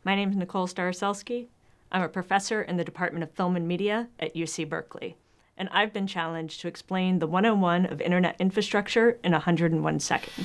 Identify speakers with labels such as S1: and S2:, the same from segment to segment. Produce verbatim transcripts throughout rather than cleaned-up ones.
S1: My name is Nicole Starosielski. I'm a professor in the Department of Film and Media at U C Berkeley, and I've been challenged to explain the one oh one of internet infrastructure in one hundred one seconds.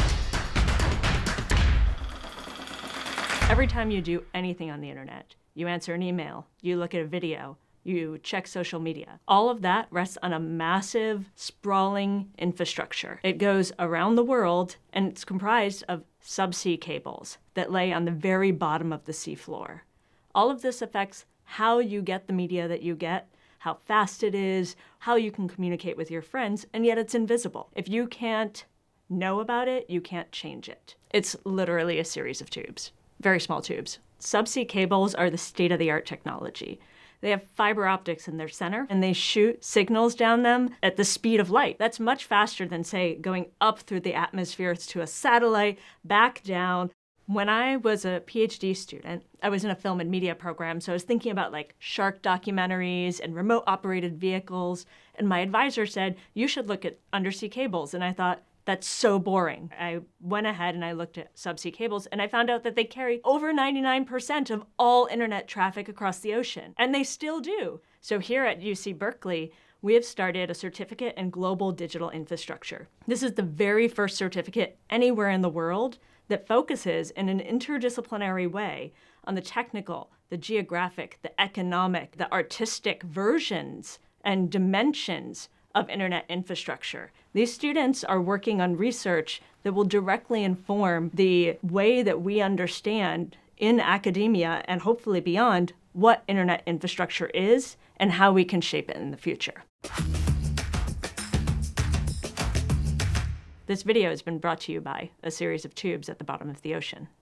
S1: Every time you do anything on the internet, you answer an email, you look at a video, you check social media. All of that rests on a massive, sprawling infrastructure. It goes around the world, and it's comprised of subsea cables that lay on the very bottom of the seafloor. All of this affects how you get the media that you get, how fast it is, how you can communicate with your friends, and yet it's invisible. If you can't know about it, you can't change it. It's literally a series of tubes, very small tubes. Subsea cables are the state-of-the-art technology. They have fiber optics in their center, and they shoot signals down them at the speed of light. That's much faster than, say, going up through the atmosphere to a satellite, back down. When I was a PhD student, I was in a film and media program, so I was thinking about like shark documentaries and remote operated vehicles, and my advisor said, you should look at undersea cables, and I thought, that's so boring. I went ahead and I looked at subsea cables, and I found out that they carry over ninety-nine percent of all internet traffic across the ocean, and they still do. So here at U C Berkeley, we have started a certificate in global digital infrastructure. This is the very first certificate anywhere in the world that focuses in an interdisciplinary way on the technical, the geographic, the economic, the artistic versions and dimensions of internet infrastructure. These students are working on research that will directly inform the way that we understand in academia and hopefully beyond what internet infrastructure is and how we can shape it in the future. This video has been brought to you by a series of tubes at the bottom of the ocean.